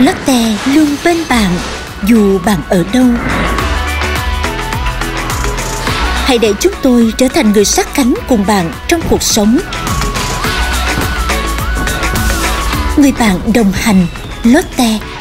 Lotte luôn bên bạn, dù bạn ở đâu. Hãy để chúng tôi trở thành người sát cánh cùng bạn trong cuộc sống. Người bạn đồng hành Lotte.